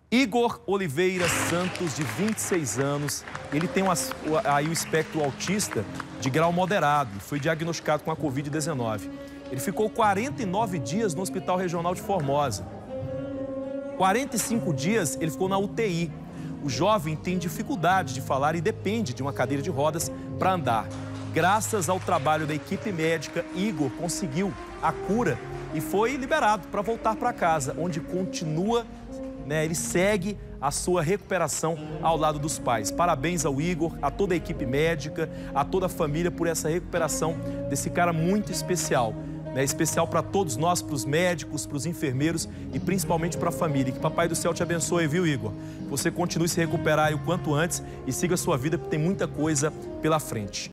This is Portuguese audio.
Igor Oliveira Santos, de 26 anos, ele tem aí o espectro autista de grau moderado e foi diagnosticado com a Covid-19. Ele ficou 49 dias no Hospital Regional de Formosa. 45 dias ele ficou na UTI. O jovem tem dificuldade de falar e depende de uma cadeira de rodas para andar. Graças ao trabalho da equipe médica, Igor conseguiu a cura e foi liberado para voltar para casa, onde continua, ele segue a sua recuperação ao lado dos pais. Parabéns ao Igor, a toda a equipe médica, a toda a família por essa recuperação desse cara muito especial. Especial para todos nós, para os médicos, para os enfermeiros e principalmente para a família. Que Papai do Céu te abençoe, viu, Igor? Você continue a se recuperar o quanto antes e siga a sua vida, porque tem muita coisa pela frente.